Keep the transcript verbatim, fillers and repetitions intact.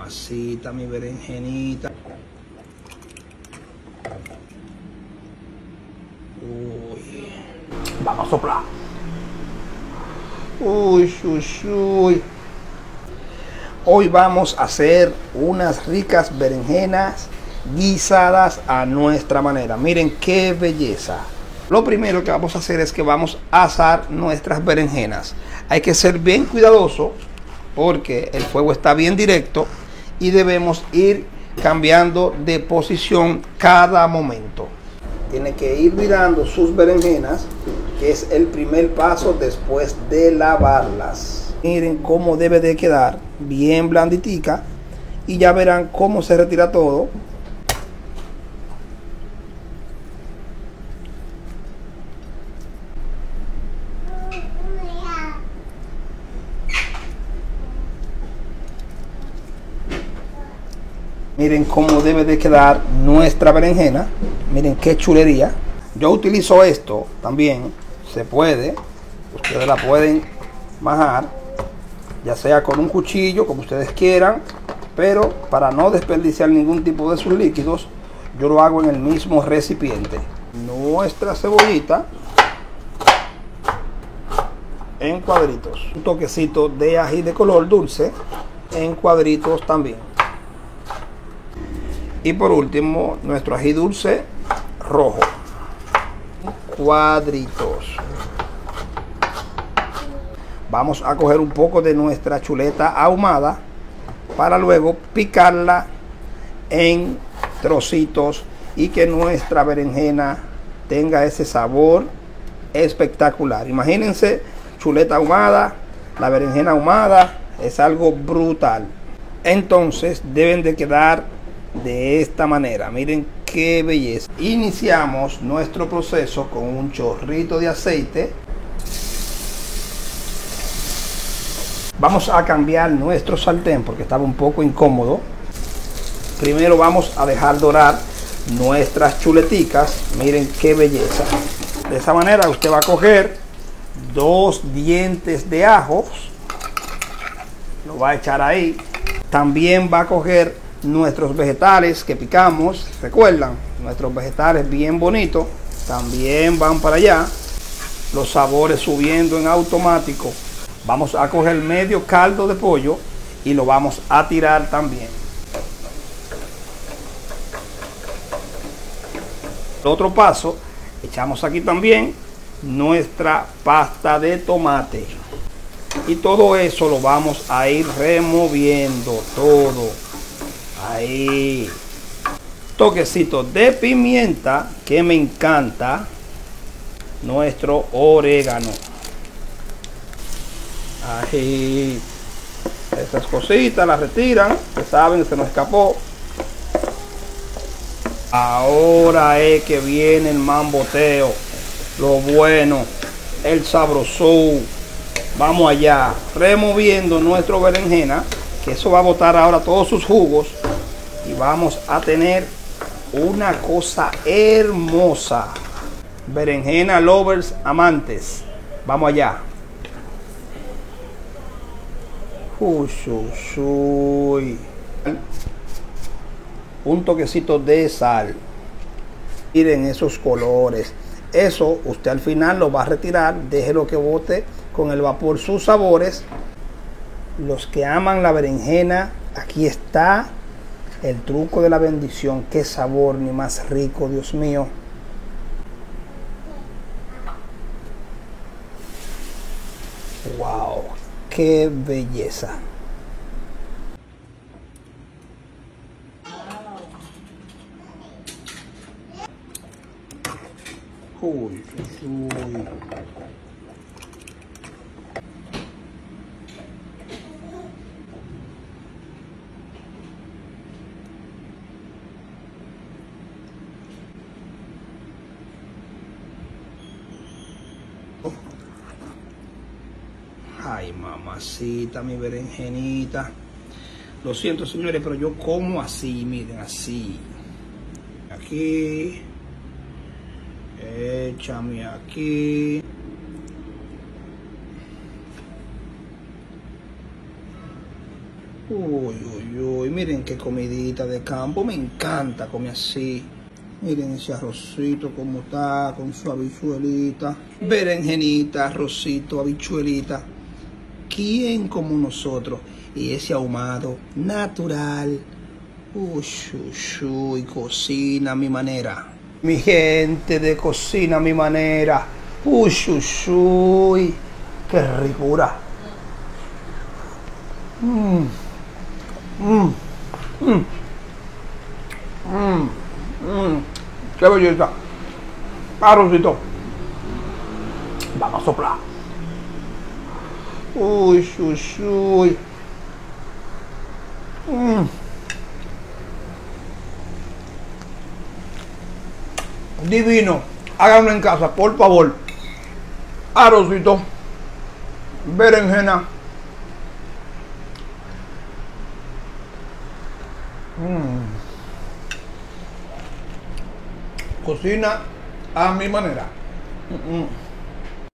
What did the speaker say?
mamacita, mi berenjenita. Uy. Vamos a soplar. Uy, uy, uy. Hoy vamos a hacer unas ricas berenjenas guisadas a nuestra manera. Miren qué belleza. Lo primero que vamos a hacer es que vamos a asar nuestras berenjenas. Hay que ser bien cuidadoso porque el fuego está bien directo y debemos ir cambiando de posición cada momento. Tiene que ir virando sus berenjenas, que es el primer paso después de lavarlas. Miren cómo debe de quedar, bien blanditica, y ya verán cómo se retira todo. Miren cómo debe de quedar nuestra berenjena. Miren qué chulería. Yo utilizo esto también. Se puede. Ustedes la pueden majar, ya sea con un cuchillo, como ustedes quieran. Pero para no desperdiciar ningún tipo de sus líquidos, yo lo hago en el mismo recipiente. Nuestra cebollita en cuadritos. Un toquecito de ají de color dulce en cuadritos también. Y por último, nuestro ají dulce rojo. Cuadritos. Vamos a coger un poco de nuestra chuleta ahumada para luego picarla en trocitos y que nuestra berenjena tenga ese sabor espectacular. Imagínense, chuleta ahumada, la berenjena ahumada, es algo brutal. Entonces deben de quedar de esta manera. Miren qué belleza. Iniciamos nuestro proceso con un chorrito de aceite. Vamos a cambiar nuestro sartén porque estaba un poco incómodo. Primero vamos a dejar dorar nuestras chuleticas. Miren qué belleza. De esa manera usted va a coger dos dientes de ajos, lo va a echar ahí. También va a coger nuestros vegetales que picamos, recuerdan, nuestros vegetales bien bonitos, también van para allá. Los sabores subiendo en automático. Vamos a coger medio caldo de pollo y lo vamos a tirar también. Otro paso, echamos aquí también nuestra pasta de tomate. Y todo eso lo vamos a ir removiendo todo. Ahí. Toquecito de pimienta que me encanta. Nuestro orégano. Ahí. Estas cositas las retiran. Que saben, se nos escapó. Ahora es que viene el mamboteo. Lo bueno. El sabroso. Vamos allá. Removiendo nuestro berenjena. Que eso va a botar ahora todos sus jugos. Y vamos a tener una cosa hermosa. Berenjena lovers amantes. Vamos allá. Uy, uy, uy. Un toquecito de sal. Miren esos colores. Eso usted al final lo va a retirar. Déjelo que bote con el vapor sus sabores. Los que aman la berenjena, aquí está el truco de la bendición. Qué sabor ni más rico, Dios mío. Wow, qué belleza. Uy, uy. Ay, mamacita, mi berenjenita. Lo siento, señores, pero yo como así, miren, así. Aquí. Échame aquí. Uy. Uy, uy, uy. Miren qué comidita de campo. Me encanta comer así. Miren ese arrocito como está, con su habichuelita. Berenjenita, arrocito, habichuelita. ¿Quién como nosotros? Y ese ahumado natural. Uy, uy, uy, cocina a mi manera. Mi gente de cocina a mi manera. Uy, uy, uy. Qué ricura. Mmm. Mmm. Mmm. Mmm. Mmm. Qué belleza. Arrocito. Vamos a soplar. Uy, uy, uy. Mmm. Divino. Háganlo en casa, por favor. Arrocito. Berenjena. Mmm. Cocina a mi manera. Mm -mm.